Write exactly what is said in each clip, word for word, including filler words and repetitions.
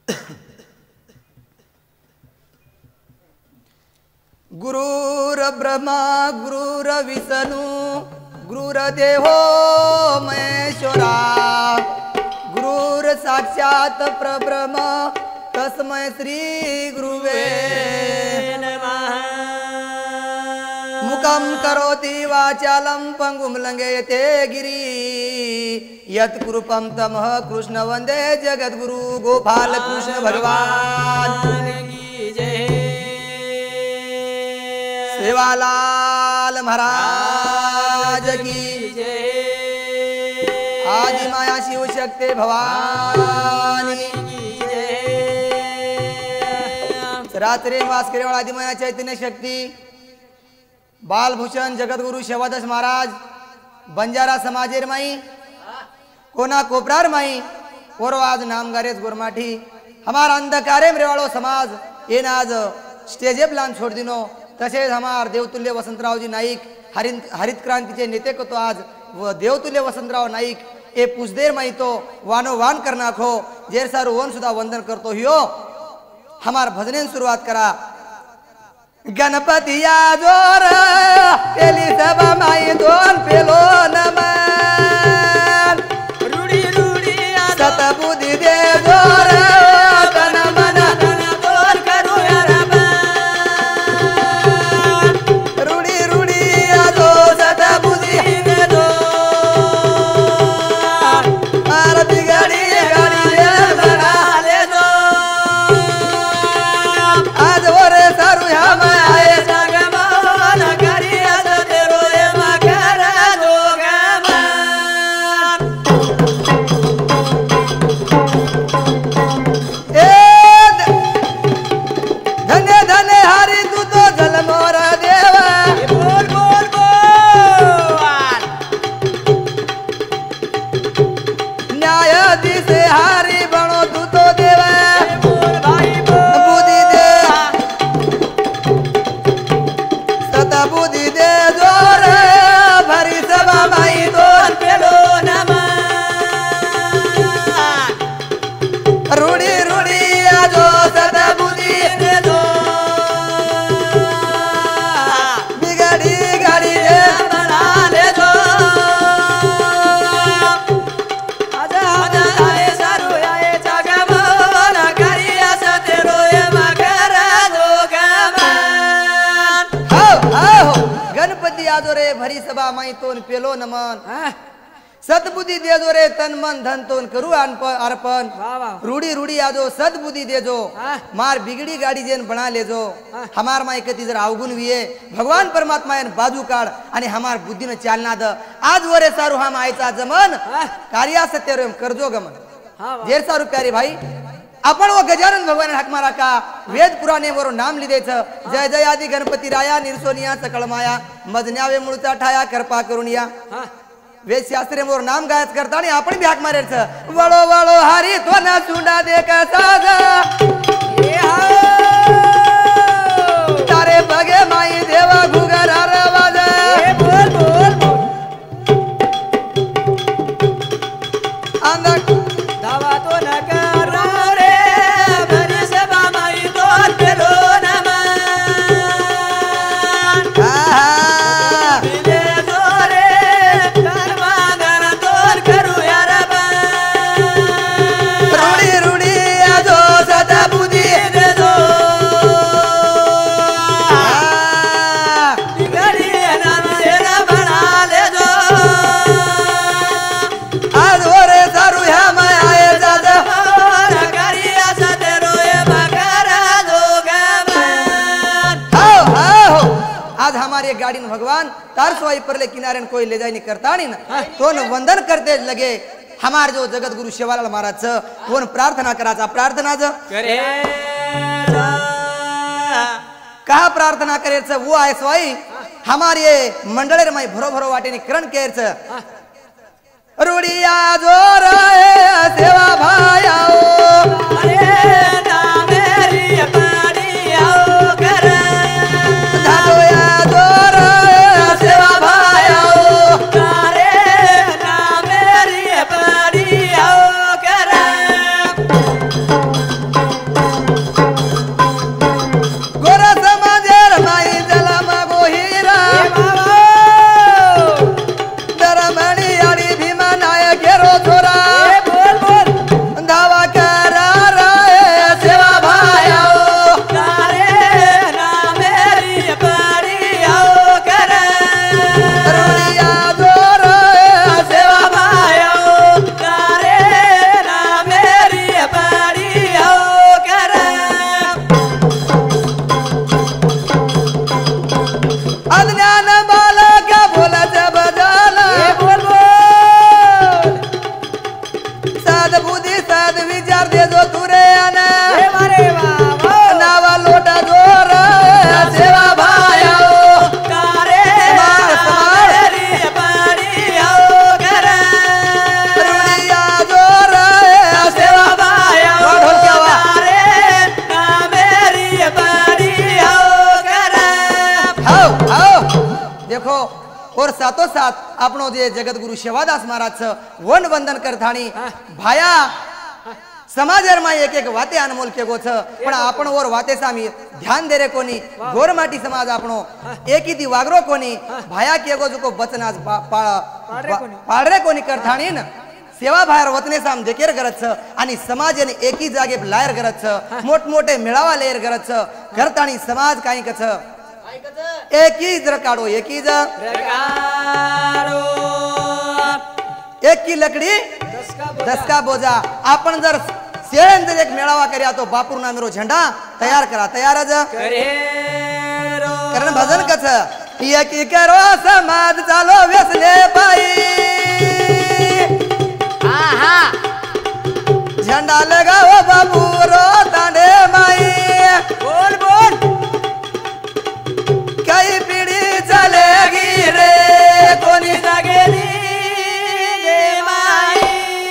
गुरुर ब्रह्मा गुरुर विष्णु गुरुर्देवो महेश्वरा गुरुर साक्षात परब्रह्म तस्मै श्री गुरुवे नमः। मुखं करोति वाचालं पंगुं लंघयते गिरि यत्कृपं तमः कृष्ण वंदे जगद्गुरु गोपाल कृष्ण भगवान की जय। सेवालाल महाराज की जय। आदि माया शिव शक्ति भवानी की जय। रात्रे वास करेवाळा आदि माया चैतन्य शक्ती बालभूषण जगद्गुरु शेवादास महाराज बंजारा समाजेर माई कोना कोपरार माई ओरवाज नामगारेच गोरमाठी हमार अंधकारे रेवाळो समाज येन आज स्टेजे प्लान छोड़ दिनो तसेच हमार देवतुल्य वसंतरावजी नाईक हरित हरित क्रांतीचे नेते को तो आज देवतुल्य वसंतराव नाईक ए पुजदेर माई तो वानो वान करना खो जेर सारू वन सुधा वंदन करतो हियो हमार भजनेन शुरुआत करा। गणपती या जोर पेली सभा माई दोन पेलो नमन रुडी रुडी सतबुद्धी दे जोर तन मन तन बोल करू रुडी रुडी दो सतबुद्धी दे दो आरती गाडी गाडी बना ले दो आज वरे सारू हम भरी सभा माई तोन पेलो नमन सतबुद्धि दे जो रे तन मन धन तोन करू अर्पण रूढ़ी रूढ़ी आजो सदबुद्धि दे जो मार बिगड़ी गाड़ी जेन बना ले जो हमार माई कती जर अवगुण विये भगवान परमात्मा यान बाजू काढ आणि हमार बुद्धि न चालना द आज वरे सारू हम आयचा जमन कार्या सत्य रे करजो गमन जेर सारू प्यारे भाई आपण वो गजानन भगवान हाक मारा का वेद पुराणे वरो नाम लिदेच जय जय आदि गणपती राया निर्सोनिया सकळ माया मजन्यावे मुळचा ठाया कृपा करुनिया वेद शास्त्रे मोर नाम गायच करता आणि आपण बी हाक मारेच वळो वळो हरी तो ना सुंडा दे का साज ए हा तारे बगे माई देवा घुगर आवाज ए बोल बोल अंदा दावा तो ना गाड़ी भगवान तार सोई परले किनारे कोई ले जाए नहीं करता नहीं ना तो न वंदन करते लगे हमार जो जगत गुरु शेवालाल महाराज वो प्रार्थना कराचा प्रार्थना ज करे कहा प्रार्थना करे वो आहे सोई हमारे मंडळेर माई भरो भरो वाटे नि करण केरच रुडिया जोर सेवा भायाओ अरे ना मेरी पाड़ी आओ कर धादोया जोर सेवा भायाओ अरे ना मेरी पाड़ी आओ कर सद विचार दे जो तुरे आना ए मारे बाबा नावा लोटा जोर सेवा भाया तारे समार समार रे पाड़ी आओ घर रुड़िया जोर सेवा भाया ढोल क्या हुआ तारे ना मेरी पाड़ी आओ घर आओ आओ देखो और साथो साथ आपनो जे जगत गुरु सेवादास महाराज छ वन वंदन करताणी भाया समाजर में एक एक वाते अनमोल केगो छ पण आपण और वाते सामी ध्यान दे रे कोनी गोरमाटी समाज आपणो एकी दी वागरो कोनी भाया केगो जो बचन आज पाळ पाळरे कोनी करताणी न सेवा बाहेर वतने साम देकेर करत छ आणि समाजने एकी जागे लायर करत छ मोठ मोठे मेळावा लेर करत छ करताणी समाज काही कछ एक ही जर काढो एक ही जर एक की लकड़ी दस का बोझा आपण जर शेळन जर एक मेळावा कर्या तो बापूर नामेरो झंडा तयार करा तयार ज कारण भजन कछ एक ही करो समाज चालो व्यसने पाई आहा झंडा लगाओ बापूरो तांडे माई बोल बोल कई पीढ़ी चलेगी रे कोनी जागेली रे माई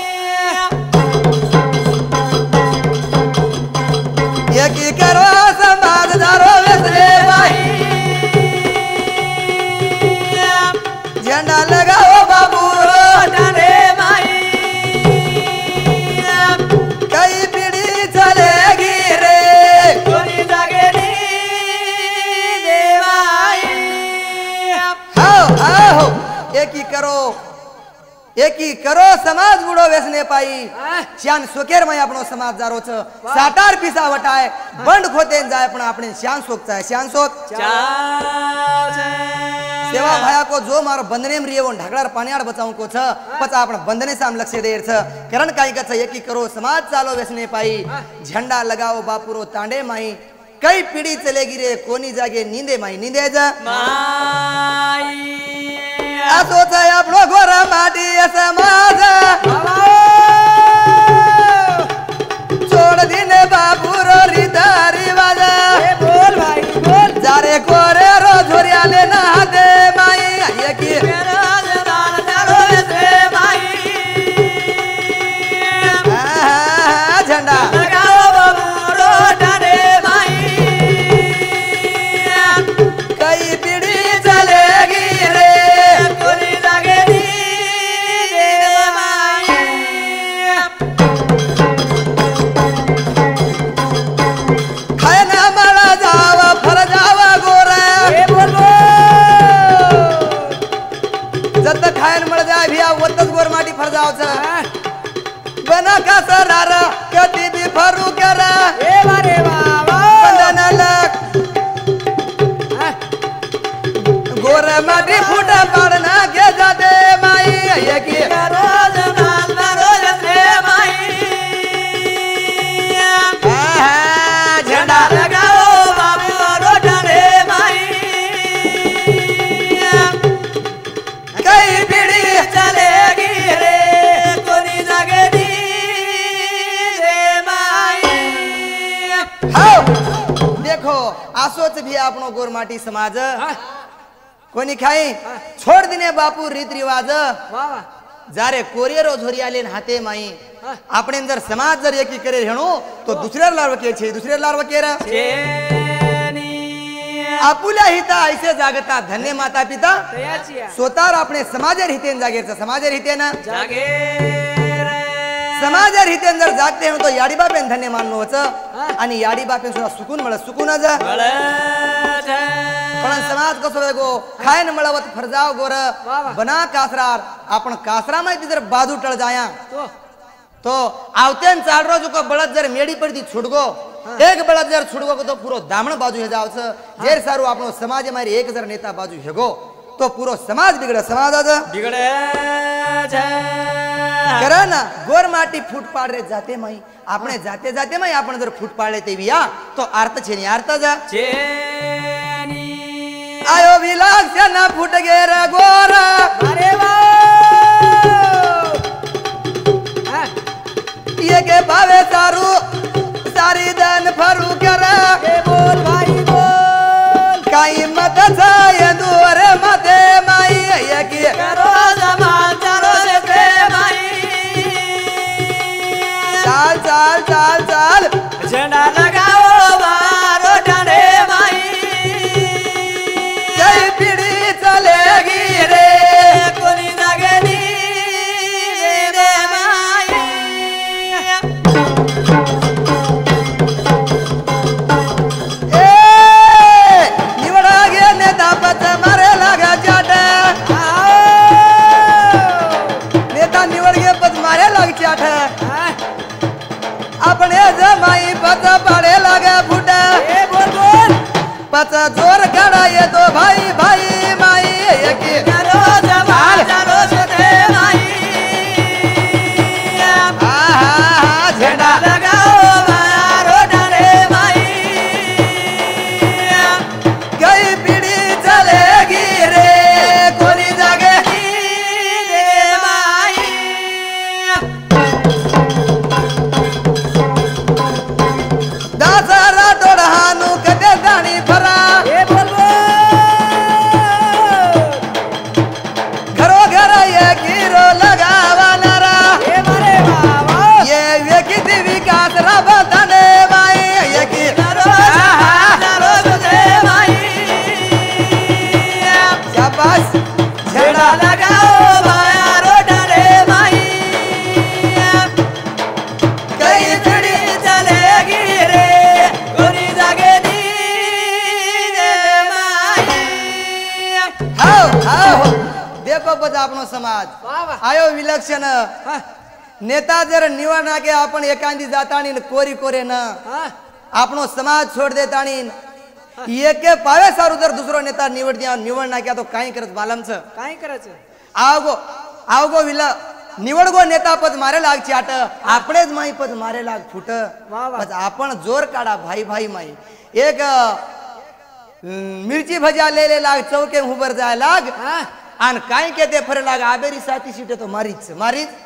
एक ही करो समाज दारो वेसरे माई झंडा लगाओ बाबू डाले माई कई पीढ़ी चलेगी रे कोनी जागेली एक ही करो एक ही करो समाज बुडो वेसने पाई श्यान सोकेर में आपनो समाज जारो छ साटार पिसा वटाय बंड खोते जाय पण आपणे श्यान सोक चाय श्यान सोक सेवा भाया को जो मारो बंधने में रियो ढाकड़ार पाण्यार बचाऊ को छ पचा आपण बंधने साम लक्ष्य देर छ करण काई का छ एक ही करो समाज चालो वेसने पाई झंडा लगाओ बापुरो तांडे माई कई पीढ़ी चलेगी रे कोनी जागे नींदे माई नींदे जा माई आ सोचा आपनो गोरा माटी समाज छोड़ दिने बाबूरो रीता रिवाज बोल भाई बोल जारे कोरे रो झोरिया लेना दे माई ये की झंडा गोरमाटी फर जाओ बना का सरार कति भी फरू करा ए बारे बाबा बंदन लक गोरमाटी फुटा पड़ना के जाते माई ये की रोज नाल रोज रे माई झंडा लगाओ बाबू रोटने माई कई पीढ़ी चलेगी रे कोनी जागेली रे माई हां देखो आसोच भी आपनो गोरमाटी समाज कोनी खाई छोड़ दिने बापू रीत रिवाज वाह जारे कोरियरो झोरिया लेन हाते माई आपणे जर समाज जर एकी करे हेणो तो दुसऱ्या लार वके छे दुसऱ्या लार वके रे आपुल्या हिता ऐसे जागता धन्य माता पिता स्वतःर आपणे समाजर हितेन जागेर समाजर हितेन जागेर समाजर हितेन जर जागते हेणो तो याडी बापेन धन्य माननो होच आणि याडी बापेन सुद्धा सुकून मळ सुकून जा पण समाज कसो वेगो खायन मळवत फरजाव गोर बना कासरार आपण कासरा में जर बाजू टळ जाया तो आवतेन चाल रोज को बळद जर मेडी पडती छुडगो एक बळद जर छुडगो तो पूरो दामण बाजू हे जावच जेर सारू आपनो समाज मारी एक जर नेता बाजू हेगो तो पूरो समाज बिगड़े समाज आज बिगड़े करा ना गोर माटी फूट पाड़ रे जाते माई आपने जाते जाते माई आपण जर फूट पाड़ले तेविया तो अर्थ छे नी अर्थ जा छेनी आयो विलास से ना फूट गे रे गोरा अरे वाह ये के भावे सारू सारी दन फरू कर ए बोल भाई बोल काई मत छाय दूर मते माई ये की करो जमान चलो से भाई चाल चाल चाल चाल झंडा लगाओ मारो डंडे भाई जय पीढ़ी चलेगी रे कोनी जगनी रे माई ए निवड़ा गे नेता पत मारे लगा चाट नेता निवड़ गे पत मारे लग चाट अपने जमाई पत पड़े लगे फुट ए बोल बोल पत जोर खड़ा ये तो भाई भाई माई ये की करो जमान चलो से भाई हा हा हा झंडा झंडा लगाओ मारो डंडे भाई गई पीढ़ी चलेगी रे कोनी जागे रे माई दासरा डोड़हानु कदे दानी फरा ए बोल बोल घरो घर ये गिरो लगावा नारा ए मारे बाबा ये व्यक्ति विकास रब तने माई ये की करो चलो से भाई शाबाश झंडा झंडा लगाओ मारो डंडे भाई गई पीढ़ी चलेगी रे कोनी जगनी रे माई हाओ हाओ देखो बस आपनो समाज बाबा आयो विलक्षण नेता जर निवडना के आपण एकांदी जातानी न कोरी कोरे न हां आपनो समाज छोड़ देतानी एके पावे सारू जर दुसरो नेता निवड दिया निवड ना क्या तो काही करत मालम छ काय करायचं आवगो आवगो विल निवड गो नेता पद मारे लाग चाट आपणेच माई पद मारे लाग फुट वा वा. बस आपण जोर काढा भाई भाई माई एक अं, मिरची भजा ले ले लाग चौके उभर जाय लाग हां आणि काय के ते फरे लाग आबेरी साथी सीटे तो मारीच मारीच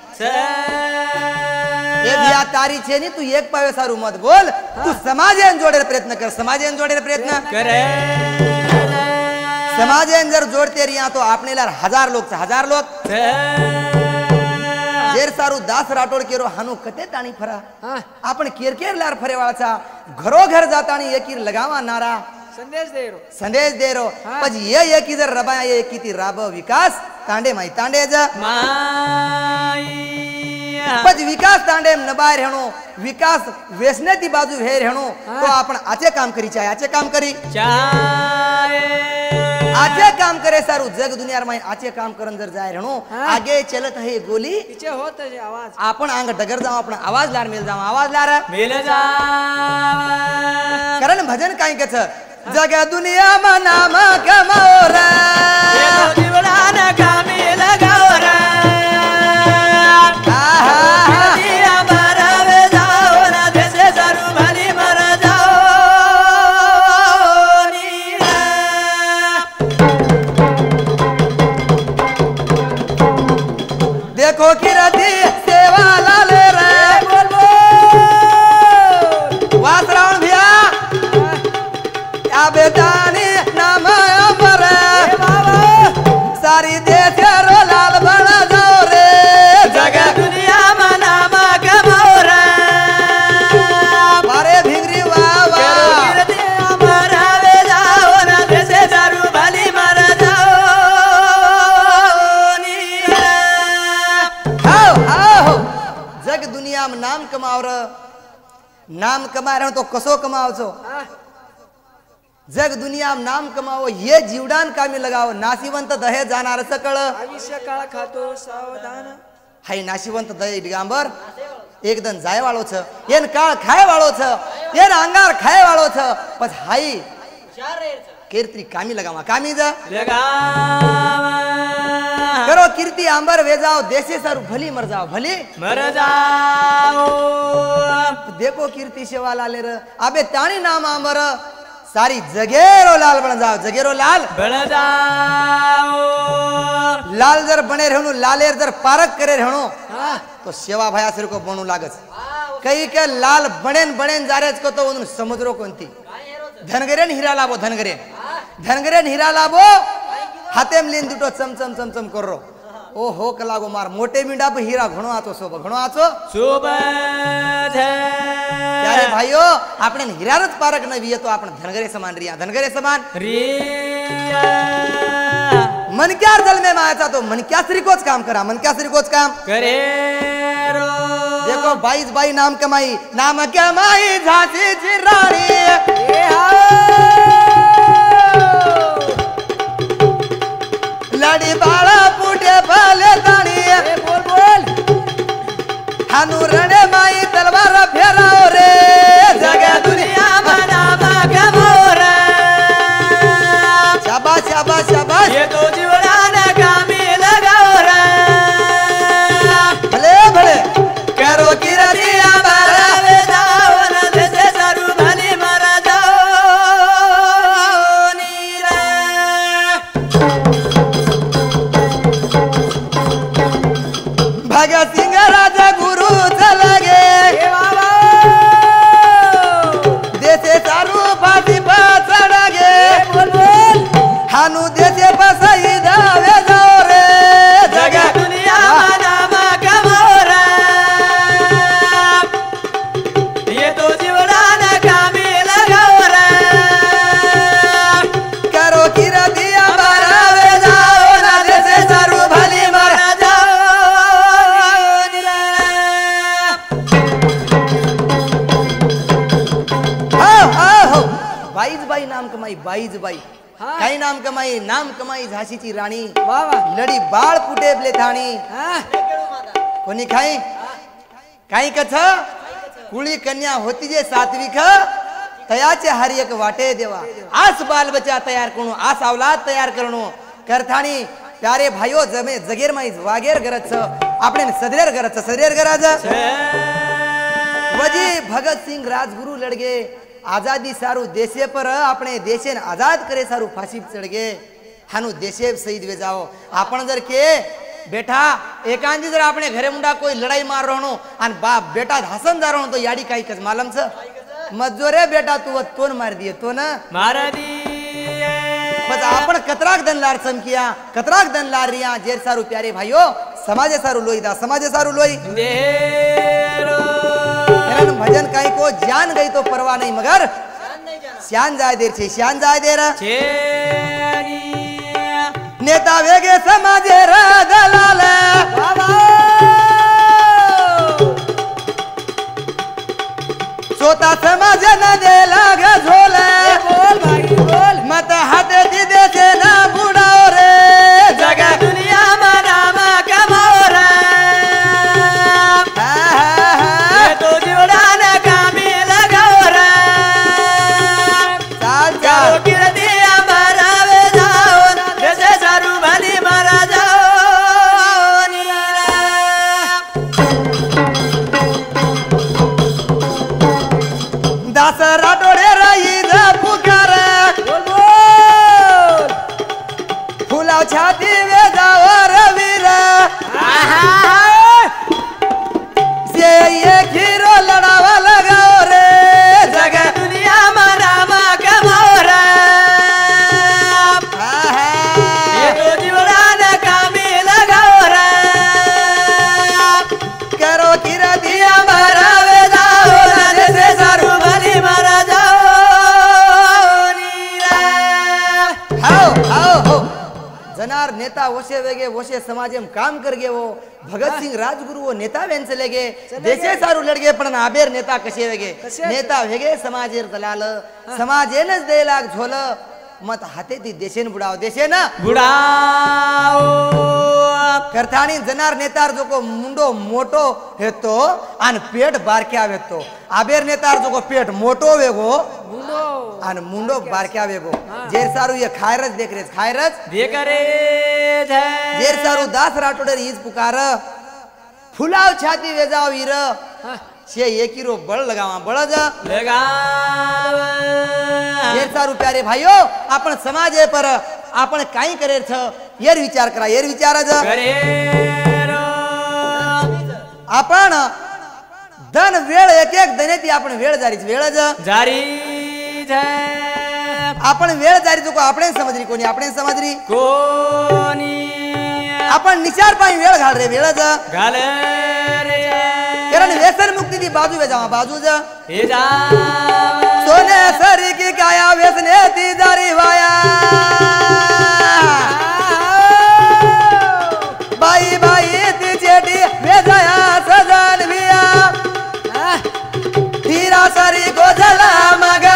ये भिया तारी छे नी तू एक पावे सारू मत बोल तू समाजेन जोडेर प्रयत्न कर समाजेन जोडेर प्रयत्न करे समाजेन जर जोडते रिया तो आपने लार हजार लोक छ हजार लोक जेर सारू दास राठोड केरो हानु कते ताणी फरा हां आपण केर केर लार फरे वाळचा घरो घर जाताणी एकीर लगावा नारा संदेश दे रो संदेश दे रो हा. पज ये एकी जर रबा ये एकीती राब विकास तांडे माई तांडे ज माई पज विकास तांडे न बाहेर हेणो विकास वेसनेती बाजू हेर हेणो हा. तो आपण आचे काम करी चाय आचे काम करी चाय आचे काम करे सारू जग दुनियार माई आचे काम करन जर जाय हेणो हा. आगे चलत है गोली पीछे होत है आवाज आपण अंग डगर जाऊ आपण आवाज लार मिल जाऊ आवाज लार मिल जा कारण भजन काय कच जग दुनिया मा नाम कमाओ रे ये तो जीवनान कामी लगाओ रे आहा. दिया मरावे जाओ ना देशे सारू भली मर जाओ नीरा देखो कि रथी सेवा लाले रे बोल बोल वास रावण भिया या बेटानी नाम अमर ए बाबा सारी देश रो लाल बना जाओ रे जग दुनिया में नाम कमाओ रे मारे भिंगरी वाह वाह दिया मरावे जाओ ना देशे सारू भली मर जाओ नीरा आओ आओ जग दुनिया में नाम कमाओ रे नाम कमा रहे हो तो कसो कमाओ छो जग दुनिया में नाम कमाओ ये जीवदान कामी लगाओ नाशिवंत दहे जाणार सकळ आयुष्य काळ खातो सावधान हाय नाशिवंत दहे दिगांबर एकदम जाय वाळो छ एन काळ खाय वाळो छ एन अंगार खाय वाळो छ पछ हाई कीर्ति कामी लगावा कामी जा लगावा करो कीर्ति अंबर वेजाओ देशे सारू भली मर जाओ भली मर जाओ देखो कीर्ति सेवा लाले र अबे ताणी नाम अंबर सारी जगेरो लाल बन जाओ जगेरो लाल बन जाओ लाल जर बने रहनो लालेर जर पारक करे रहनो हाँ तो सेवा भया सिर को बनू लागस हाँ कई के लाल बणेन बणेन जारेच को तो उन समुद्रो कोणती धनगरेन हिरा लाभो धनगरेन धनगरेन हिरा लाभो हातेम लीन दुटो चमचम चमचम करो ओ हो कलागो मार मोटे मींडा पे हीरा घणो आचो शोभ घणो आचो शोभ त्यारे भाइयों आपने हीरारच पारक न विये तो आपण धनगरे समान रिया धनगरे समान रिया मन क्या जल में मायाचा तो मन क्या श्रीकोच काम करा मन क्या श्रीकोच काम करे रो देखो बाईस बाई नाम कमाई नाम कमाई झांसी की रानी ए लड़ी बाळा पुटे भले ताणी बोल बोल हानू रणे माई तलवार फेराओ रे जगा दुनिया मनामा कमोरा शाबाश शाबाश शाबाश ये तो जीवना कामी लगाओ रे भले भले करो किरतिया बारावे जाओ न देसे सारू भली मरा जाओ नीरा भगत सिंह राजा गुरु चला गे देशे सारू फांसी पर चढ़ा गे बोल बोल हानू देशे पर शहीद आवे जाओ रे जगा दुनिया मनामा कमोरा ये तो जीवना कामी लगाओ रे करो किरतिया बारावे जाओ न देसे सारू भली मरा जाओ नीरा हाँ हाँ हो बाईस बाई नाम कमाई बाईस बाई हाँ। काही नाम कमाई नाम कमाई झाशीची राणी वाह वाह लडी बाळ पुटे बले थाणी हाँ कोणी खाई काही कथ कुळी कन्या होती जे सात्विक तयाचे हर एक वाटे देवा आस बाल बच्चा तयार करणो आस औलाद तयार करणो करथाणी प्यारे भाइयों जमे जगेर माई वागेर गरज आपणे सदरेर गरज सदरेर गरज वजी भगत सिंह राजगुरु लड़गे आजादी सारू देशे पर अपने देशे आजाद करे सारू फांसी चढ़ गे हानु देशे शहीद वे जाओ आपण जर के बेटा एकांजी जर आपने घरे मुंडा कोई लड़ाई मार रहो आणि बाप बेटा हसन जा रहो तो याडी काही कच मालम छ मजोरे बेटा तू तोन मार दिए तो ना मारा दी बस आपण कतराक दन लार चमकिया कतराक दन लार रिया जेर सारू प्यारे भाइयों समाजे सारू लोई दा समाजे सारू लोई देरो कारण भजन काही को जान गई तो परवाह नहीं मगर श्यान जाय देर छे श्यान जाय देर छेगी नेता वेगे समाजे र दलाल सोता समाजे न दे लाग झोल बोल भाई बोल मत हाथे दिदे से ना बुड़ाओ रे जगा दुनिया मनामा कमोरा ये तो जीवना कामी लगाओ रे चाल करो चाल किरतिया बारावे जाओ देसे सारू भली मरा जाओ नीरा दास राठोडे रही द पुकार बोल बोल फुलाव छाती वे जाओ रवीर से ये खीरो लड़ावा लगाओ रे जगा दुनिया मनामा कमोरा ये तो जीवना कामी लगाओ रे करो किरतिया बारावे जाओ न देसे सारू भली मरा जाओ नीरा हाओ हाओ हो जनार नेता वशे वेगे वशे समाजेम काम कर गे वो भगत सिंह राजगुरु वो नेता वेन चले गे देशे सारू लड़गे पण आबेर नेता कशे वेगे कशे? नेता वेगे समाजेर दलाल समाजेनच दे लाग झोल मत हाते ती देशेन बुडाव देशेन बुडाओ करथाणी जनार नेतार जो को मुंडो मोटो हेतो आन पेट बारक्या वेतो आबेर नेतार जो को पेट मोटो वेगो मुंडो आन मुंडो बारक्या वेगो जेर सारू ये खायरच देख रे खायरच देख रे छे जेर सारू दास राठोडर हीज पुकार फुलाव छाती वेजाव वीर छे एकीरो बळ लगावा बळज लगाव जेर सारू प्यारे भाइयों आपण समाजे पर आपण काई करे छ येर विचार करा येर विचार ज करे रो आपण धन वेळ एक एक धने ती आपण वेळ जारीच वेळ जारी है आपण वेळ जारी जो आपण समजरी कोणी आपण समजरी कोणी आपण निचार पाई वेळ घाल रे वेळ घाल रे कारण व्यसन मुक्ती ती बाजू वे जावा बाजू ज हे जा सोने सरी की काया व्यसने ती जारी वाया बाई बाई ती चेटी वे जाया सजन बिया हीरा सरी को जला मगा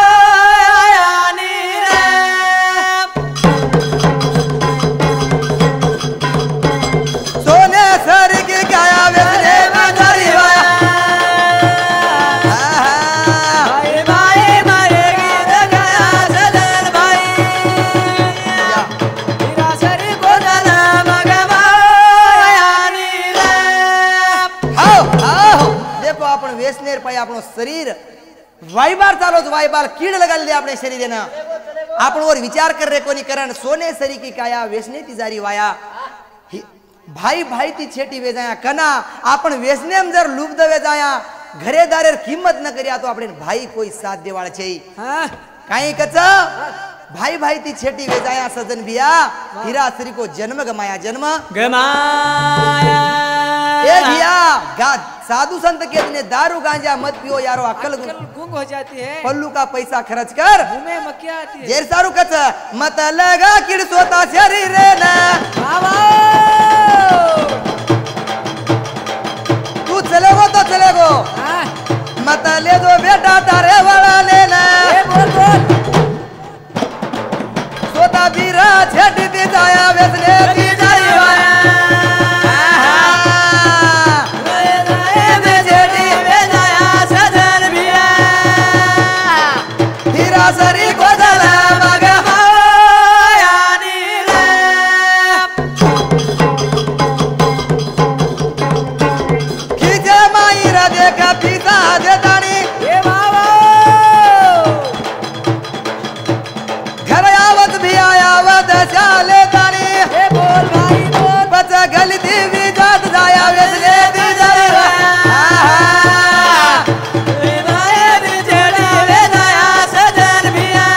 આપણો શરીર વાયબાર ચાલો જ વાયબાર કીડ લગાડી દે આપણે શરીરે ના આપણો ઓર વિચાર કર રે કોની કરણ સોને સરી કી કાયા વેસને તી જારી વાયા ભાઈ ભાઈ તી છેટી વે જાયા કના આપણ વેસને એમ જર લૂપ દવે જાયા ઘરે દારે કિંમત ન કર્યા તો આપણે ભાઈ કોઈ સાથ દેવાળ છે હા કાઈ કચ भाई भाई ती छेटी वे जाया सजन बिया हीरा सरी को जन्म गमाया जन्म गमाया ए बिया गा साधु संत के ने दारू गांजा मत पियो यारो अकल गुंग हो जाती है पल्लू का पैसा खर्च कर मुंह में क्या आती है जेर सारू कच मत लगा किड़ सोता शरीर रे ना बाबा तू चलेगो तो चलेगो हां मत ले दो बेटा तारे वाला लेना ए बोल बोल सोता बीरा छेट दी जाया वेसने दी जाई वाया वे जाए वे छेटी वे जाया सजन बिया हीरा सरी को जला मगा माया नीले खींचे माईरा देखा पिता दे दानी ए बाबा चाले दानी ए बोल भाई बोल बचा गलती भी जात जाया वेसने दी जाई वे भाई दी जेड़ी वे जाया सजन बिया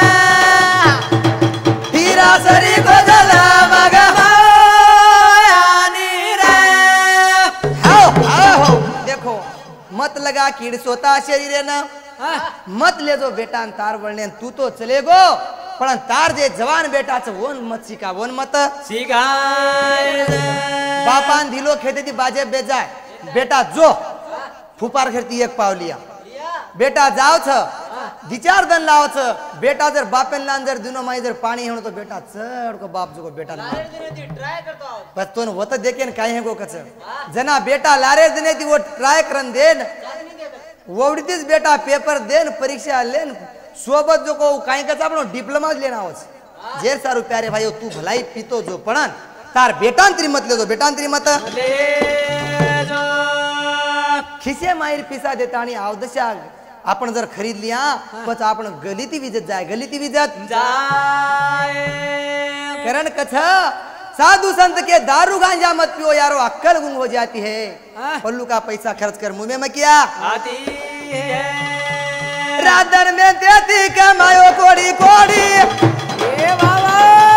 हीरा सरी को जला मगा माया नीरे आओ आओ देखो मत लगा कीड़ सोता शरीरे ना मत ले दो बेटा तार वळने तू तो चलेगो पण तार जे जवान बेटा छ वोन मत शिका वोन मत शिकाय बापान दिलो खेते ती बाजे बेजाय बेटा जो फुपार खेरती एक पावलिया बेटा जाव छ विचार दन लाव छ बेटा जर बापेन लान जर दिनो माई जर पाणी हेणो तो बेटा चढ को बाप जो को बेटा लारे दिने ती ट्राय करतो बस तोन होत देकेन काय हे गो कच जना बेटा लारे दिने ती वो ट्राय करन देन ववडीतीच बेटा पेपर देन परीक्षा लेन सोबत जो को काई कचा आपनो डिप्लोमा लेना आवस जेर सारू प्यारे भाईओ तू भलाई पीतो जो पण तार बेटांतरी मत ले दो बेटांतरी मत ले जो खिसे माईर पिसा देताणी आवदशा आपण जर खरीद लिया पच आपण गलीती विजत जाय गलीती विजत जाय करण कथा साधु संत के दारू गांजा मत पियो यारो अक्कल गुंग हो जाती है पल्लू का पैसा खर्च कर मुंह में किया आती है राधन में देती कमायो कोड़ी कोड़ी ए बाबा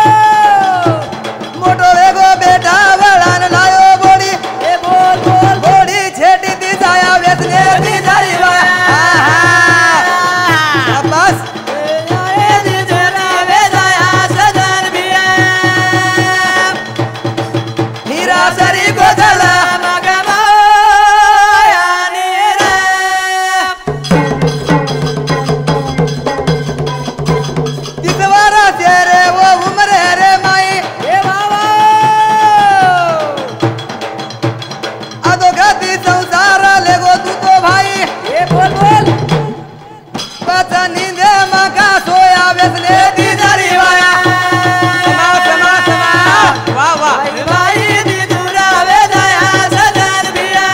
मोटो वेगो बेटा वळान लायो बोड़ी ए बोल बोल बोड़ी छेटी दी जाया वेसने दी जाई वाया बस ए दी जरा वे जाया सजन बिया हीरा सरी को जला मगा माया नीरे तेरे वो उम्र रे माई ए बाबा आदो गाती संसार लेगो तू तो भाई ए बोल बोल पता नींदे मका सोया वेसने दी जारी वाया समा समा समा वाह वाह भाई दी दूरा वे जाया सजन बिया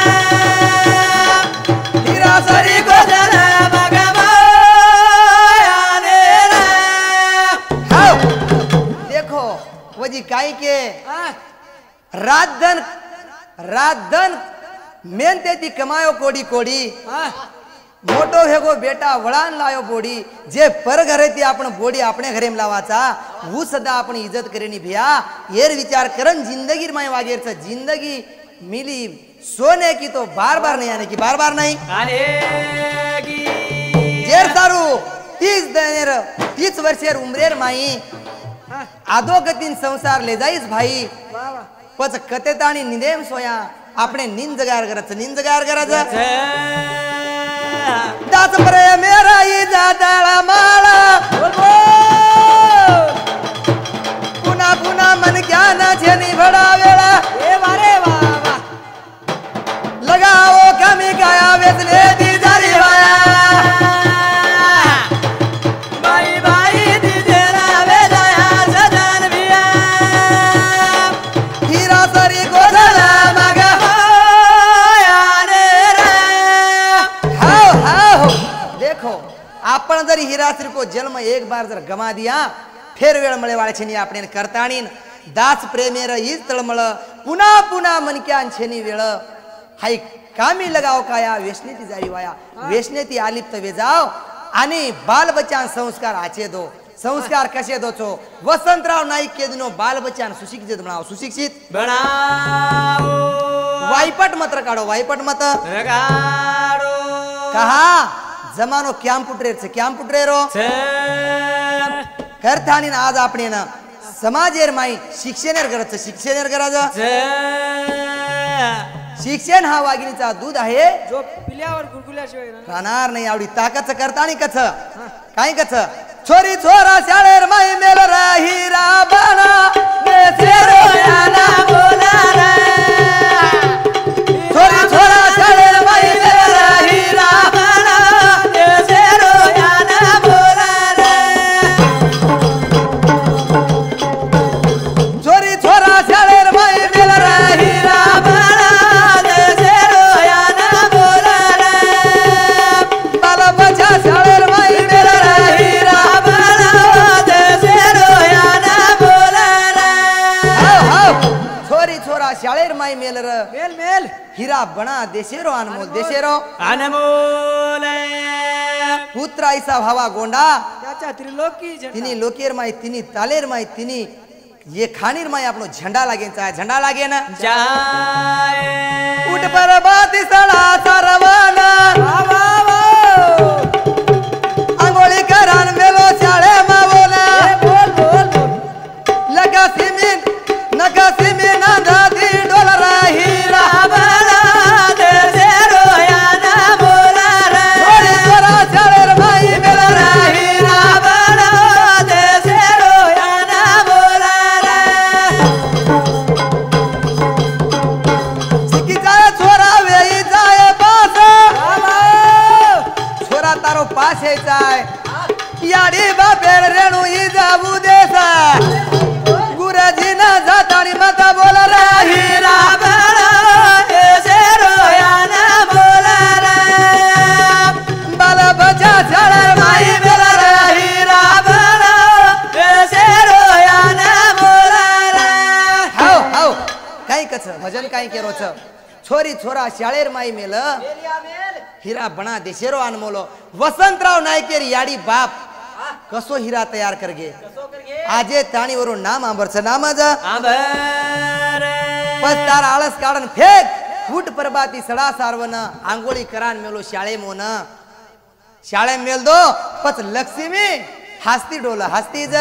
हीरा सरी को जला मगा माया नेरा आओ देखो वजी काई के रात धन रात धन मेहनते ती कमायो कोडी कोडी मोटो हेगो बेटा वळान लायो बोडी जे पर घरे ती आपण बोडी आपणे घरेम लावाचा वो सदा आपण इज्जत करेनी भिया येर विचार करन जिंदगी माय वागेरच जिंदगी मिली सोने की तो बार बार नहीं आने की बार बार नहीं आनेगी जेर सारू तीस देनेर तीस वर्षेर उमरेर माई आदो गतीन संसार ले जाईस भाई पच कतेताणी निदेम सोया आपणे निंजगार करच निंजगार करच दास परे मेरा ही जादाळा माळा पुन्हा पुन्हा मन ज्ञान छेनी भडा वेळा ए वारे वा वा लगाओ कमी काया वेचले दी जारी वाया बाई बाई दिजेरा वेदाया सदन भिया हीरा सरी गोधला मागा याने रे हाओ हाओ देखो आपण जर हीराश्री को जन्म एक बार जर गमा दिया फेर वेळ मळे वाळे छेनी आपण करताणीन दास प्रेमेर हीच तळमळ पुन्हा पुन्हा मनक्यान छेनी वेळ हाई कामी लगाव काया वेशनेती जारी वाया वेशनेती आलिप्त वेजाव आणि बाल बच्चान संस्कार आचे दो संस्कार कसे दोचो वसंतराव नाईक के दिनो बाल बच्चान सुशिक्षित बनाव सुशिक्षित बनाओ वाईपट मत काढो वाईपट मत रगाडो कहा जमानो कॅम्प्युटर च कॅम्प्युटर रो करतानी आज आपण ना समाजेर माई शिक्षणेर गरज शिक्षणेर गरज शिक्षण हा वाघिणीचा दूध आहे जो पिल्यावर गुळगुल्याशिवाय राहणार नाही आवडी ताकच करतानी कच काय कच छोरी छोरा शाळेर माई मेल राहिरा बना देसेरो याना बोला रे छोरी छोरा शाळेर माई मेल राहिरा बना देसेरो याना बोला रे छोरी छोरा शाळेर माई मेल राहिरा शाळेर माई मेल राहिरा छोरी छोरा शाळेर माई मेल र मेल मेल हिरा बना देशेरो अनमोल देशेरो अनमोल पुत्र ऐसा भावा गोंडा त्याच्या त्रिलोकी तिनी लोकेर माई तिनी तालेर माई तिनी ये खानीर माई आपनो झंडा लागेन चा झंडा लागे ना जाय उठ पर बाती सडा सरवाना अंगोळी करान मेलो शाळे मावोना बोल बोल बोल लगा सिमिन नका सिमिन दादी डोलर हिरा बना देसेरो याना बोला रे छोरी छोरा शाळेर माई मेल राहिरा बना देसेरो याना बोला रे सिकी जाय छोरा वेई जाय पास छोरा तारो पास यायचाय याडी बापेर रेणू ही जाबू देसा गुरुजी ना जातानी माता बोला राहिरा बना देसेरो याना बोला रे बाल बचा शाळेर माई मेल राहिरा बना देसेरो याना बोला रे हाव हाव काय कच भजन काय केरोच छोरी छोरा शाळेर माई मेल हिरा बना देशेरो अनमोलो वसंतराव नायकेर याडी बाप कसो हिरा तयार करगे आजे ताणीवरून नाम आंबरच नामज आंबर पस तार आळस काढन फेक फूट परबाती सडा सारवन आंघोळी करान मेलो शाळे मोन शाळे मेल दो पच लक्ष्मी हस्ती डोल हस्ती ज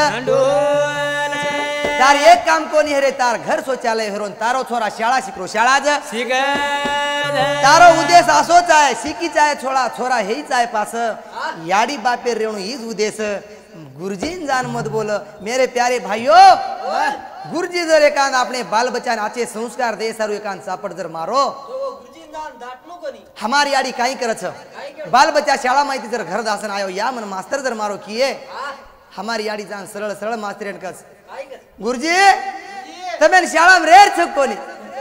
तार एक काम कोणी हेरे तार घर शौचालय हेरोन तारो छोरा शाळा शिकरो शाळा ज तारो उद्देश असोच आहे शिकीच आहे छोड़ा छोरा हेच आहे पास याडी बापे रेणू हीच उद्देश गुरुजीन जान मत बोल मेरे प्यारे भाइयों गुरुजी जर एकांत अपने बाल बच्चा आचे संस्कार दे सारू एकांत सापड जर मारो हमारी याडी काही करच बाल बच्चा शाळा माहिती जर घर दासन आयो या मन मास्टर जर मारो किए हमारी याडी जान सरळ सरळ मास्टर कस गुरुजी तमेन शाळा में रेर छक कोनी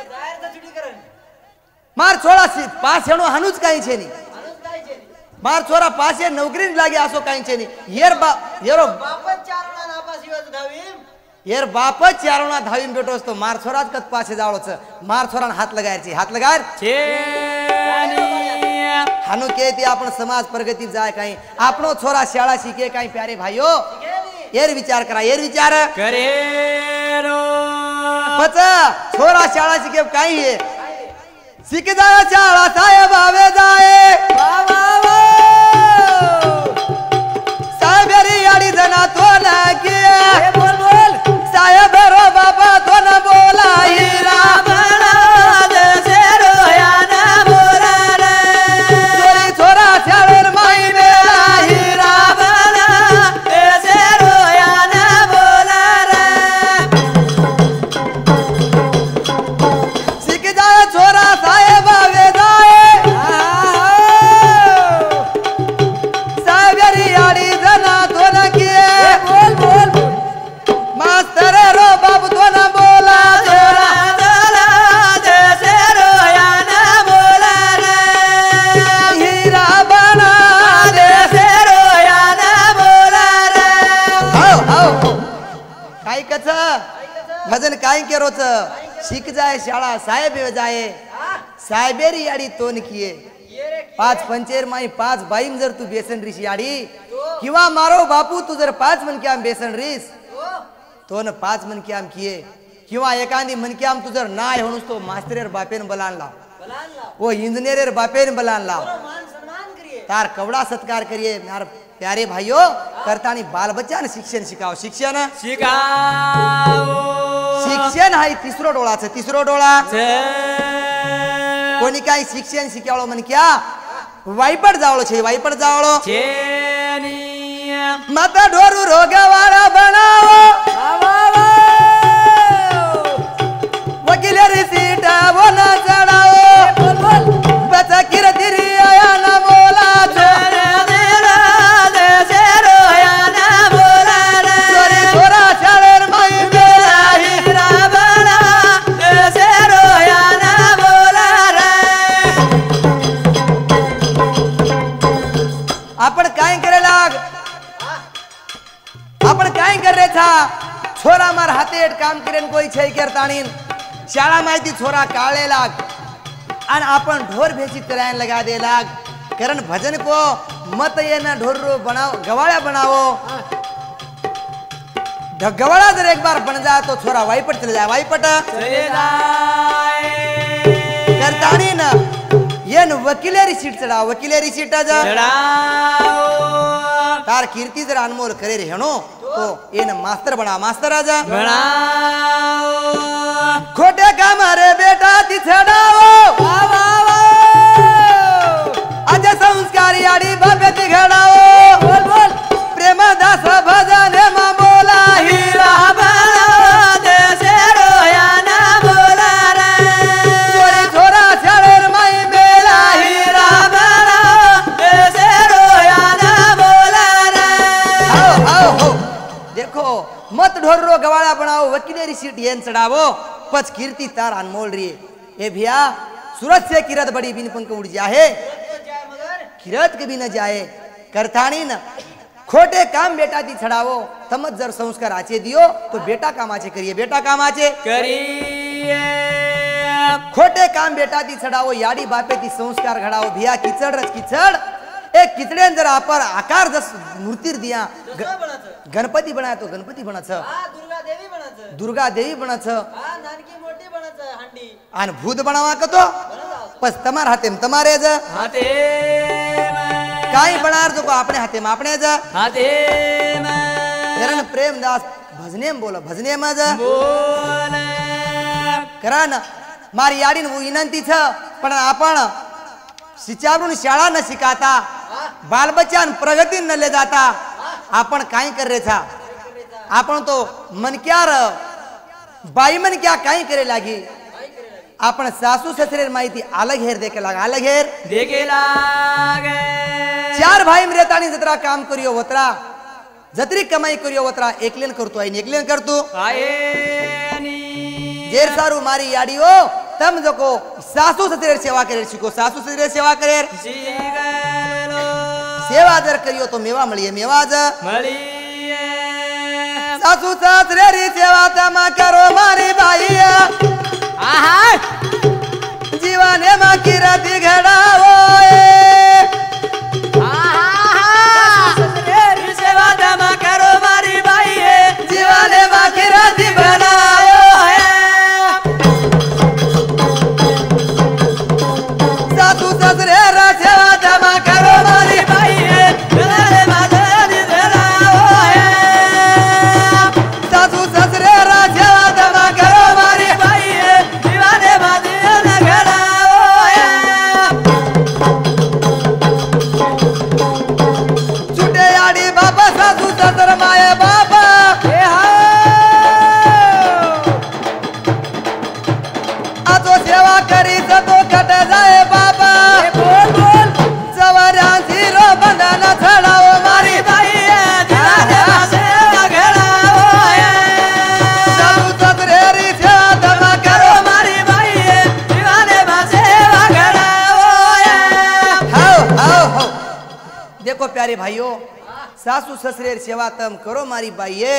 मार छोड़ा पास हेणो हनुज काही छे नी मार छोरा पासे नौकरी लागे आसो काही छे नी येर बा येरो बापच चारणा नापास धावीम येर बापच चारणा धावीम बेटोस तो मार छोराच कत पासे जावळोच मार छोरान हात लगायची हात लगार छे हानु के ते आपण समाज प्रगती जाय काही आपणो छोरा शाळा शिके काही प्यारे भाईओ एर विचार करा एर विचार करे रो पच छोरा शाळा शिके काही है शिक जाय शाळा साहेब आवे जाय वा वा वा साहेबरी याडी जना तो ना के बोल बोल साहेब रो बाबा तो ना बोला हिरा बना जैसे रोया ना बोला रे चोरी छोरा शाळेर माई मेला हिरा बना जैसे रोया ना बोला रे शिक जाय छोरा साहेब आवे जाय साहेबरी याडी जना तो ना के बोल बोल बोल मास्तर रो बाबू तो ना बोला छोरा चला जैसे रोया ना बोला रे हीरा बना जैसे रोया ना बोला रे हाव हाव काय कच भजन काय केरोच शिक जाय शाळा साहेब जाय साहेबेरी याडी तोन किये पाच पंचेर माई पाच बाईम जर तू बेसन रिश याडी किंवा मारो बापू तू जर पाच मन की आम बेसन रिस तो न पाच मन की आम किये किंवा एखादी मन की आम तू जर नाय म्हणूस तो मास्टरेर बापेन बलान लाव वो इंजिनियरेर बापेन बलान लाव तार कवडा सत्कार करिए मार प्यारे भाइयों करतानी बाल बच्चा ने शिक्षण शिकाओ शिक्षण शिकाओ शिक्षण हाय तिसरो डोळाचं तिसरो डोळा छे कोणी काय शिक्षण शिकावलो मन क्या वाईपट जावळो छे वाईपट जावळो छेनी माता ढोरू रोगवाळा बनावो वकीलेरी सीट बोला चढावो बोल बोल बचा किरतिरी आया ना बोला तेरे मेरा जैसे रोया ना बोला रे चोरी छोरा शाळेर माई मेला हीरा बना जैसे रोया ना बोला रे आपण काय करे लाग आपण काय करे था छोरा मार हातेट काम करेन कोई छै करताणीन शाळा माहिती छोरा काळे लाग आणि आपण ढोर भेची तरायन लगा दे लाग कारण भजन को मत ये ना ढोर रो बनाओ गवाळा बनाओ गवाळा जर एक बार बन जाए तो छोरा वाईपट चले जाए वाईपट चले जाए करताणीन ये न वकिलेरी सीट चढा वकिलेरी सीट जा चढ़ाओ तार कीर्ति जर अनमोल करे रे हेणो तो एन मास्टर बना मास्टर आजा बनाओ खोटे काम रे बेटा ती छडावो वा वा वा आज संस्कारी आडी बाबे ती घडावो बोल बोल प्रेम दास भजन मा बोला हीरा बना जैसे रोया ना बोला रे चोरी छोरा शाळेर माई मेला हीरा बना जैसे रोया ना बोला रे आओ आओ हो देखो मत ढोर रो गवाळा बनाओ वकीलेरी सीट येन चढ़ावो पच कीर्ति तार अनमोल री ए भैया सूरत से किरत बड़ी बिन पंख उड़ जाए किरत कभी न जाए करथाणी न खोटे काम बेटा ती छड़ावो तमत जर संस्कार आचे दियो तो बेटा काम आचे करिए बेटा काम आचे करिए खोटे काम बेटा ती छड़ावो याडी बापे ती संस्कार घडावो भैया किचड़ रच किचड़ एक किचड़ेन जर आपर आकार जस मूर्ति दिया ग- गणपती बनाया तो गणपती बनाच दुर्गा देवी बनाच दुर्गा देवी बनाच नानकी मोठी बनाच हांडी आणि भूत बनावा कतो पस तमार हाते तमारे ज हाते काही बनार जो को आपणे हाते में आपणे ज हाते करण प्रेमदास भजने में बोलो भजने में ज बोल करण मारी याडीन विनंती छ पण आपण शिचारून शाळा न शिकाता बाल बच्चान प्रगती न ले जाता आपण काय कर रे था आपण तो मन क्या र बाई मन क्या काय करे लागी आपण सासू ससरे माहिती अलग हेर देखे लाग अलग हेर देखे लागे चार भाई मेरे तानी जत्रा काम करियो वत्रा जत्री कमाई करियो वत्रा एकलेन करतो आहे एकलेन करतो आए नी जेर सारू मारी याडीओ तम जको सासू ससरे सेवा करे शिको सासू ससरे सेवा करे सीगलो सेवा जर करियो तो मेवा मळिये मेवा ज मळीए सासू ससरे री सेवा तमा करो मारी बाई आहा जीवाने माकी राती घडावो सेवा दमा करो मारी बाई जीवाने माकी राती बनाओ सासू ससरे रा सेवा दमा करो मारी बाई सासू ससरे रा सेवा दमा करो मारी बाई दीवाने बादी छुटे आडी बाबा सासू ससर माये बाबा आजो सेवा करी तो कट जाए बाबा बोल बोल सवऱ्यांची रो बंधन छडाओ मारी बाई दीवाने सेवा घडाओ सासू ससरे री सेवा दमा करो मारी बाई दीवाने सेवा घडाओ हाओ हाओ हाओ देखो प्यारे भाइयों सासू ससरे री सेवा तम करो मारी बाईए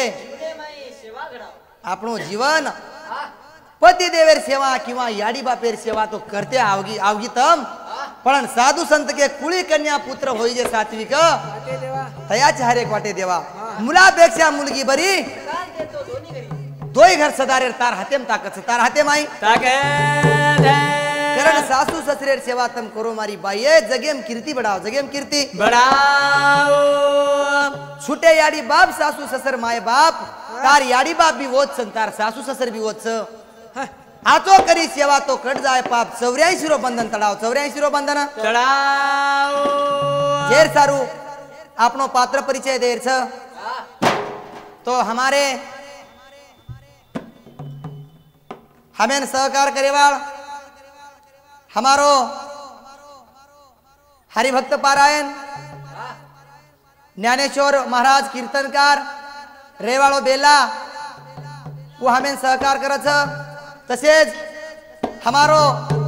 આપણો જીવન પતિ દેવેર સેવા किंवा याडी बापेर सेवा तो करते आवगी आवगी तम पण साधू संत के कुळी कन्या पुत्र होई जे सात्विक तयाच हरेक वाटे देवा मुलापेक्षा मुलगी बरी दोय घर सदारे तार हातेम ताकत तार हाते माई ताके कारण सासू ससरेर सेवा तम करो मारी बाईए जगेम कीर्ती बढ़ाओ जगेम कीर्ती बढ़ाओ छुटे याडी बाप सासू ससर माय बाप तार याडी बाप भी वोच सन तार सासू ससर भी वोच आतो करी सेवा तो कट जाए पाप चौऱ्याऐंशी रो बंधन तड़ाव चौऱ्याऐंशी रो बंधन चढ़ाओ जेर सारू आपनो पात्र परिचय देर छ तो हमारे हमें सहकार करेवाल हमारो हरिभक्त पारायण ज्ञानेश्वर महाराज कीर्तनकार रेवाड़ो बेला वो हमें सहकार करत छ तसेच हमारो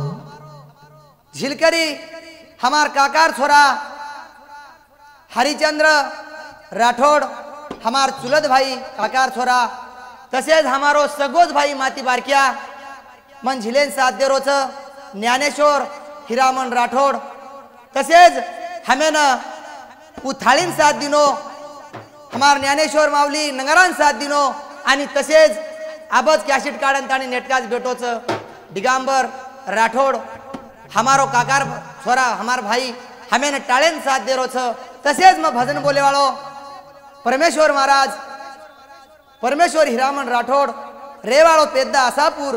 झिलकरी हमार काकार छोरा हरिचंद्र राठौड़ हमार चुलत भाई काकार छोरा तसेच हमारो सगोज भाई माती बारक्या मन झिलेन साथ दे रोच ज्ञानेश्वर हिरामन राठौड़ तसेच हमें न उथाळीन साथ दिनो हमार ज्ञानेश्वर माऊली नगरान साथ दिनो आणि तसेच आबज कॅसेट काढन ताणी नेटकाच भेटोच दिगंबर राठौड़ हमारो काकार छोरा हमार भाई हमें न टाळेन साथ दे रोच तसेच मग भजन बोले वालो परमेश्वर महाराज परमेश्वर हिरामन राठौड़ रेवाड़ो पेद्दा आसापूर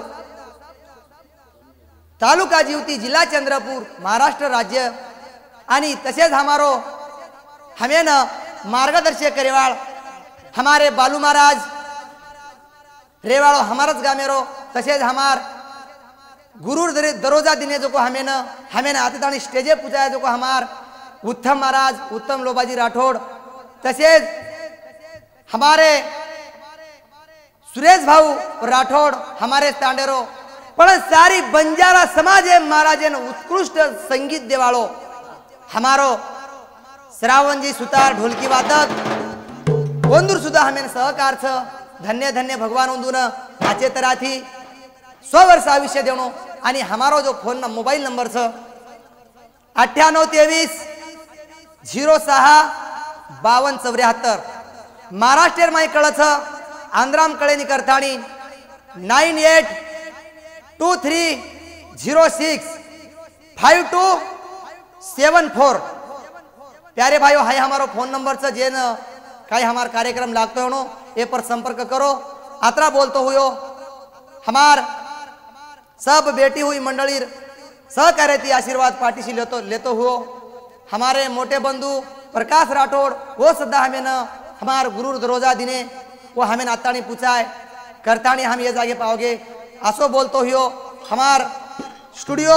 तालुका जीवती जिला चंद्रपूर महाराष्ट्र राज्य आणि तसेच हमारो हमें न मार्गदर्शक करेवाल हमारे बालू महाराज रेवाड़ो हमारच गामेरो तसेच हमार गुरु दरोजा दिने जो को हमें न हमें न आते स्टेजे पूछाया जो को हमार उत्तम महाराज उत्तम लोबाजी राठौड़ तसेच हमारे सुरेश भाऊ राठौड़ हमारे तांडेरो पण सारी बंजारा समाज महाराज उत्कृष्ट संगीत देवाळो हमारो श्रावणजी सुतार ढोलकी वादक वंदूर सुद्धा हमें सहकार छ धन्य धन्य भगवान वंदून आचे तराथी सौ वर्ष आयुष्य देणो आणि हमारो जो फोन मोबाईल नंबर छ अठ्ठ्याण्णव तेवीस झिरो सहा बावन चौऱ्याहत्तर महाराष्ट्र माई कळ छ आंध्राम कळेनी करताणी nine eight two three zero six five two seven four प्यारे भाइयों हाई हमारो फोन नंबर से जेन कई हमार कार्यक्रम लागतो हो ए पर संपर्क करो आत्रा बोलतो हुयो हमार सब बेटी हुई मंडली सहकार्यती आशीर्वाद पार्टी लेतो लेतो हुओ हमारे मोटे बंधु प्रकाश राठौड़ वो सदा हमें न हमार गुरु दरोजा दिने वो हमें नातानी पूछाए करतानी हम ये जागे पाओगे आसो बोलतो हुयो हमार स्टूडियो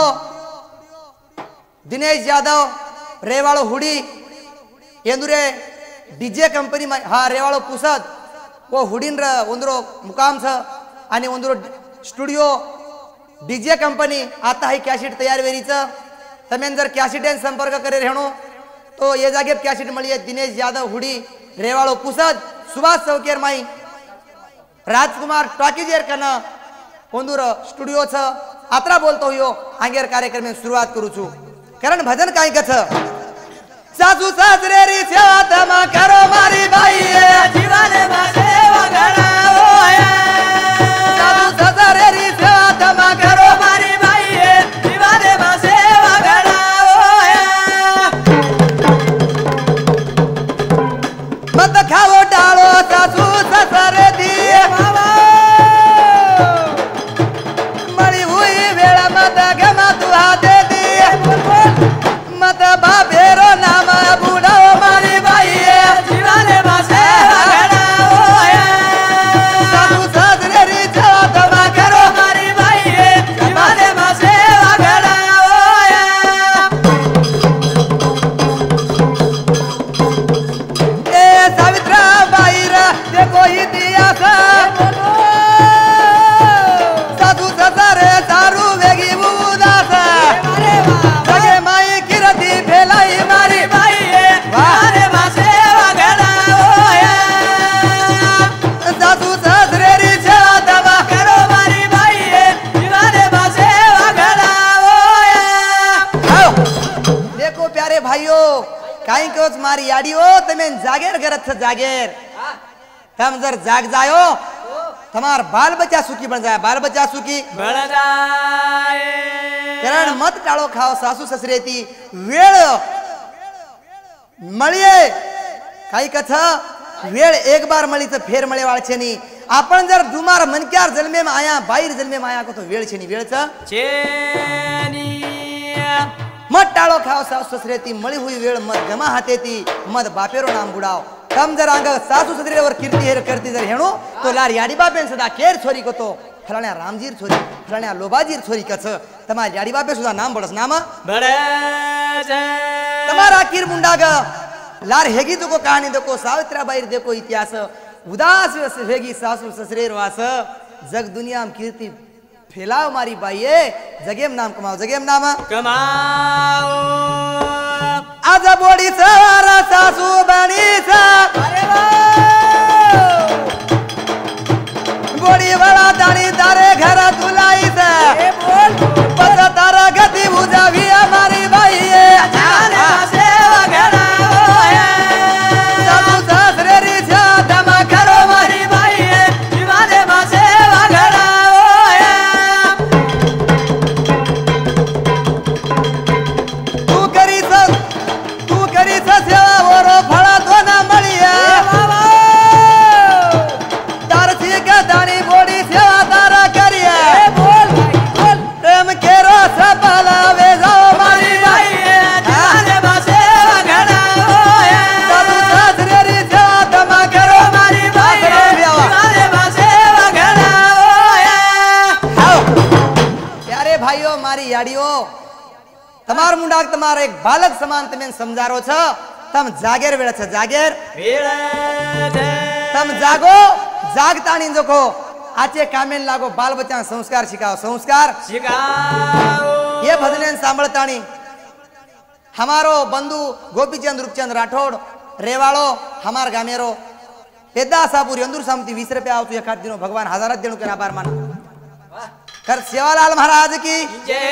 दिनेश यादव रेवाड़ो हुडी येंदुरे डीजे कंपनी में हाँ रेवाड़ो पुसद वो हुडीन उंदरो मुकाम छ आणि उंदरो स्टूडियो डीजे कंपनी आता ही कॅसेट तयार वेरीच तमें जर कॅसेटेन संपर्क करे रहणो तो ये जागे कॅसेट मळी दिनेश यादव हुडी रेवाड़ो पुसद सुभाष चौकेर माई राजकुमार टॉकीजेर कन ಒಂದೂರ ಸ್ಟುಡಿಯೋ छ आत्रा बोलतो यो आंगेर कार्यक्रम सुरुवात करू छु कारण भजन काय कछ सासू सासरे री सेवा तमा करो मारी बाई जीवाले मा सेवा घडाओ सासू सासरे री सेवा तमा करो मारी बाई जीवाले मा सेवा घडाओ मत खाओ डालो सासू ससरे दी बाबा मळी हुई वेळा मत गमा तू हाते दी मत बाबेरो नाम बुडाओ मारी बाई जीवाले मा सेवा घडाओ सासू ससरे री सेवा तमा करो मारी बाई जीवाले मा सेवा घडाओ ए सावित्रा बाईरा देखो इतिहास साधू ससरे सारू वेगी उदास जगे माई किरती फेलाई मारी बाई जीवाले मा सेवा घडाओ साधू ससरे री सेवा तमा करो मारी बाई जीवाले मा सेवा घडाओ आओ। देखो प्यारे भाइयों काई कोच मारी याडी हो तमें जागेर करत छ जागेर तम जर जाग जायो तमार बाल बच्चा सुखी बन जाए बाल बच्चा सुखी बळ जाए कारण मत टाळो खाओ सासू ससरेती वेळ मळीये काही कथ वेळ एक बार मळी तर फेर मळे वाळछे नी आपण जर दुमार मनक्यार जन्मे में आया बाहेर जन्मे में आया को तो वेळ छे नी वेळच चेनी मत टाळो खाओ सासू ससरेती मळी हुई वेळ मत गमा हातेती मत बापेरो नाम बुडाव तम जर अंग सासू ससरेवर कीर्ती हेर करती जर हेणो तो लार याडी बापेन सदा केर छोरी को तो फलाण्या रामजीर छोरी फलाण्या लोबाजीर छोरी कछ तमा याडी बापे सुदा नाम बडस नाम बळ तमारा कीर मुंडा ग लार हेगी तो को कहानी देखो सावित्रा बाईर देखो इतिहास उदास हेगी सासू ससरेर वास जग दुनिया में कीर्ति फैलाव मारी बाईए जगेम नाम कमाओ जगेम नाम कमाओ आज बोडी सारा सासू बनी सा अरे वाह बोडी बड़ा दानी तारे घर तुलाई सा ए बोल पता तारा गति बुझावी हमारी बाईए जीवाले मा सेवा घडाओ सासू ससरे री तमा करो मारी बाई जीवाले मा सेवा घडाओ तू करी स तू करी स सेवा वरो फळा तो ना मळिया बाबा तारसी का दानी बोडी सेवा तारा करिया ए बोल भाई बोल प्रेम केरो सपला वे जाओ मारी बाई जीवाले मा सेवा घडाओ सासू ससरे री सेवा तमा करो मारी बाई जीवाले मा सेवा घडाओ आओ प्यारे भाइयों मारी याडियो तमार मुंडाक तमार एक बालक समान तमें समजारो छ तम जागेर वेळ छ जागेर वेळ तम जागो जागताणी जोको आचे कामेन लागो बाल बच्चा संस्कार शिकाओ संस्कार शिकाओ ये भजन सांभळताणी हमारो बंधु गोपीचंद रूपचंद राठौड़ रेवाड़ो हमार गामेरो पेदा सापुर अंदूर सामती बीस रुपया आवतो एखाद दिनो भगवान हजारात देणू के आभार मान कर सेवालाल महाराज की जय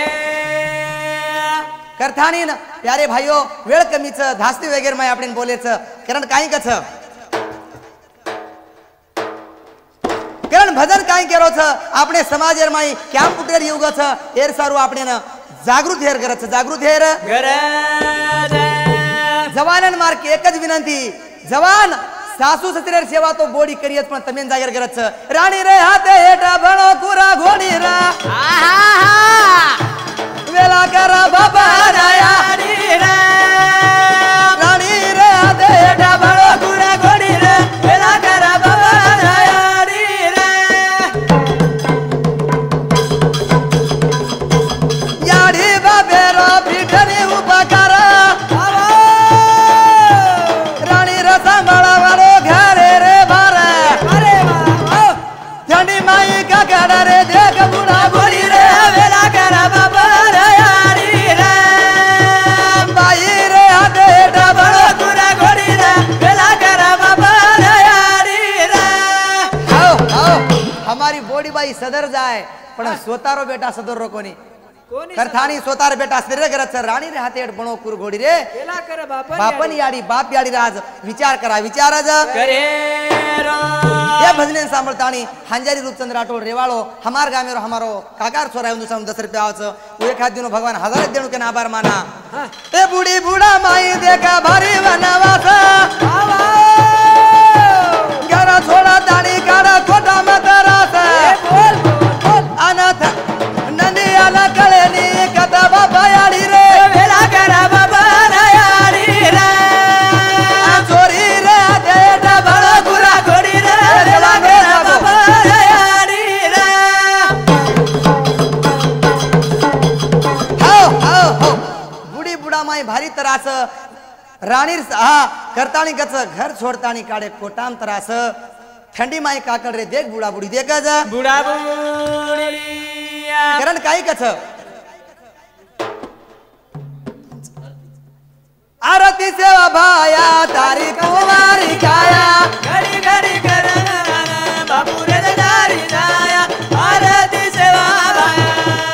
करथानी न प्यारे भाइयों वेळ कमीच धास्ती वगैरे मैं आपण बोलेच कारण काही कछ कारण भजन काही केरो छ आपणे समाजेर माई क्याम पुटेर युग छ एर सारू आपणे न जागृत हेर करत छ जागृत हेर गरज जवानन मार के एकच विनंती जवान सासू ससरेर सेवा तो बोडी करियत पण तमेन जागेर करत छ राणी रे हाते हेटा भणो कुरा घोडी रा वेला करा बाबा राणी रे राणी रे हाते हेटा भणो कुरा घोडी रे वेला करा बाबा राणी रे याडी बाबेरो पिठणी उपकार राणी रे सांभाळा वालो घरे रे बार अरे वाह थंडी माई का गाडा रे देख बुडा घोडी रे वेला करा बाबा राणी रे बाई रे हात माई सदर जाय पण स्वतारो बेटा सदर रो कोणी कोणी करथानी स्वतार बेटा सिरे करत राणी रे हाते बणो कुर घोडी रे केला कर बापन बापन याडी बाप याडी राज विचार करा विचार ज करे रो ये भजने सांभळतानी हंजारी रूपचंद्र राठोड रेवाळो हमार गामेरो हमारो काकार छोरा हिंदू सम दस रुपया आवच वो एक दिनो भगवान हजार देणु के आभार माना ए बूढ़ी बूढ़ा माई देखा भारी वनवास आवा घर छोड़ा दाढ़ी काड़ा खोटा मत रास बोल बोल अनाथ नंदियाला कळेली कथा बाबा याडी रे वेला कर बाबा याडी रे चोरी रे देट बड़ गुरा घोड़ी रे वेला कर बाबा याडी रे हो हो हो बुढ़ी बुढ़ा माई भारी तरास राणीर हा करतानी गच घर छोड़तानी काढे कोटाम तरास ठंडी माई काकड रे देख बुढ़ा बुढ़ी देख जा बुढ़ा बुढ़िया करण काही कच आरती सेवा भाया तारी कुमारी काया घड़ी घड़ी करन बापू रे दारी जाया आरती सेवा भाया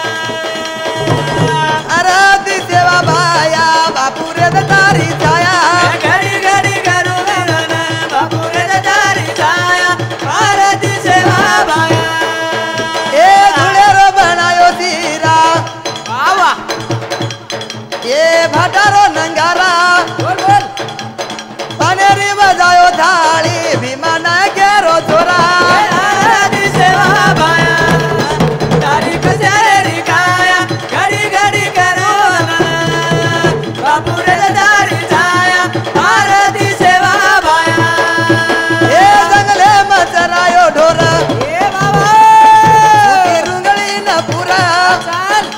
आरती सेवा भाया बापू रे तारी छाया घड़ी घड़ी करन बापू रे दारी जाया आरती सेवा भाया ए धुळेरो बनायो सीरा आवा ए भाटारो नंगारा बोल बोल पानेरी बजायो थाळी भीमाना केरो चोरा आरती सेवा भाया तारी कचेरी काया घड़ी घड़ी करन बापू रे दारी जाया आरती सेवा भाया ए जंगले मचरायो ढोर ए बाबा सुकी रुंगळी न पुरा चाल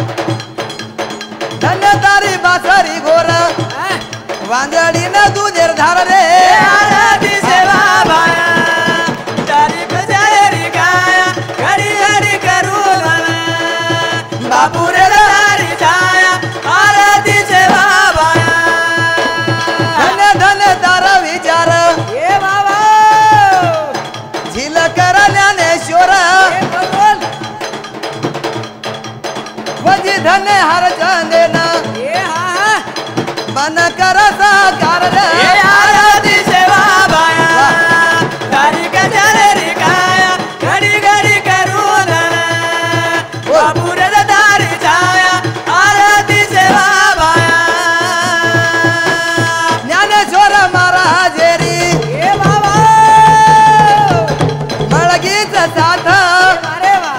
धन्य तारी बासरी घोर वांदडी न दुधेर धार रे आरती सेवा भाया तारी कचेरी काया घड़ी घड़ी करून बापू रे दारी जाया आरती सेवा भाया धन्य धन्य तारा विचार ए बाबा झील कर ज्ञानेश्वर ए बोल बोल वजी धन्य हर चंदेन ए हा हा मन कर साकार रे ए आरती सेवा भाया तारी कचेरी काया घड़ी घड़ी करून बापू रे दारी जाया आरती सेवा भाया ज्ञानेश्वर महाराजेरी ए बाबा मळगीच साथ अरे वा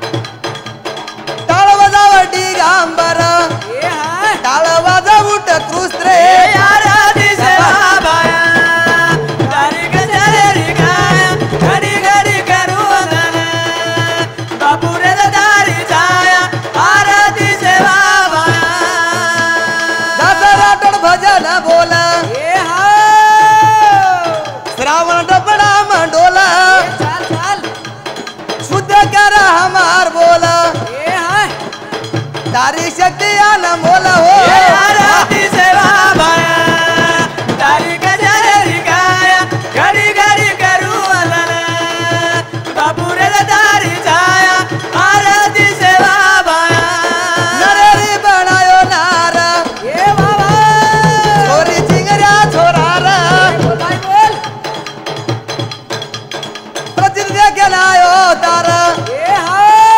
टाळ वजावटी गांबर ए हा टाळ वाजवूट कृस्त्रे ए आरती सेवा भाया तारी कचेरी काया घड़ी घड़ी करून बापू रे दारी जाया आरती सेवा भाया दास राठोड भजन बोल ए हा श्रावण डबडा मंडोला चाल चाल शुद्ध कर हमार बोल ए हा तारी शक्ति अनमोल हो ए आरती सेवा भाया तारी कचेरी काया घड़ी घड़ी करून बापू रे दारी जाया आरती सेवा भाया नरेरी बनायो नार ए बाबा छोरी चिंगऱ्या छोरार बोल भाई बोल प्रचित केलायो तार ए हा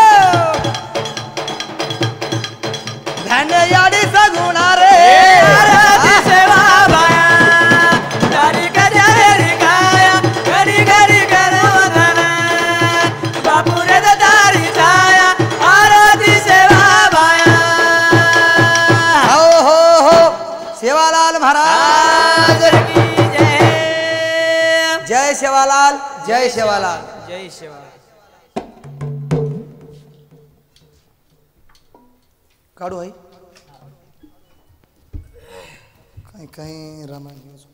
धन्य याडी सगुणार रे ए आरती सेवा भाया तारी कचेरी काया घड़ी घड़ी करून बापू रे दारी जाया आरती सेवा भाया हो हो हो सेवालाल महाराज की जय जय सेवालाल जय सेवालाल जय शिवा काढू आई कहीं कहीं रामायण